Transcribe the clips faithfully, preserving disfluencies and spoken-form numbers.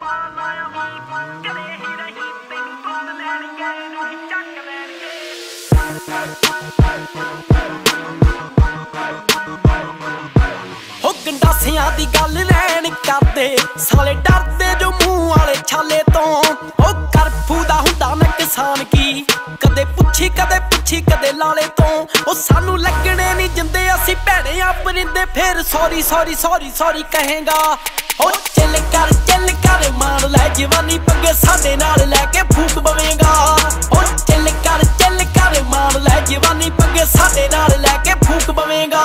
हो गंडासियां दी गल लैन करदे साले डरदे जो मूंह वाले छाले तो ओ करफू दा हुंदा नुकसान की कदे पुछी कदे पुछी कदे लाले तो ओ सानू लगने नहीं जिंदे असी भैड़े आ परिंदे फिर सॉरी सॉरी सॉरी सॉरी कहेगा ओ चिल कर चिल कर मान लै जवानी पगे साडे नाल लैके फूक पवेगा ओ चिल कर चिल कर मान लै जवानी पगे साडे नाल लैके फूक पवेगा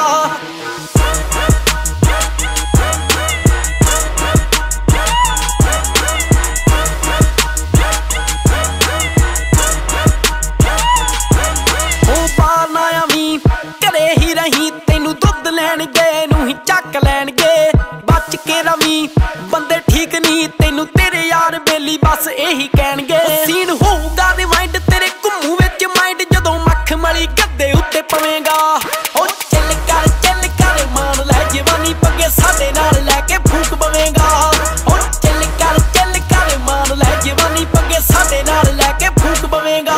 चक लैणगे बच के रवी बंदे ठीक नहीं तेनू तेरे यार बेली बस यही कहणगे सीन होऊगा रिवाइंड तेरे घुम्मू विच माइंड जदों मख मली गद्दे उत्ते पवेगा ओ चिल कर चिल कर मान लै जवानी पगे साडे नाल लैके फूक पवेगा ओ चिल कर चिल कर मान लै जवानी पगे साडे नाल लैके फूक पवेगा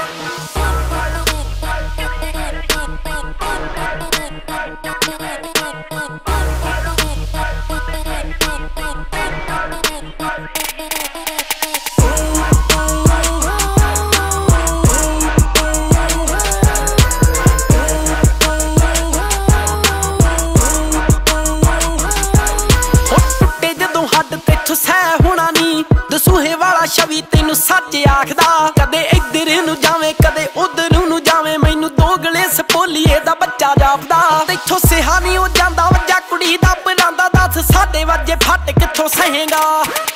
सह होना नी दसूहे वाला छवि तेनू सच आखदा कदे इधर नू जावे कदे उधर नू जावे मैनू दोगले सपोलीए दा बच्चा जापदा तेथों सिहा नहीं हो जांदा वज्जा कुड़ी दा परांदा दस साडे वजे फट किथों सहेगा।